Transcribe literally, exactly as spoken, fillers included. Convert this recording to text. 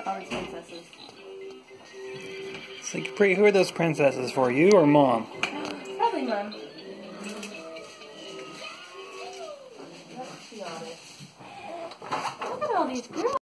all these princesses. So, Capri, who are those princesses for, you or Mom? Probably Mom. Let's be honest. Look at all these girls.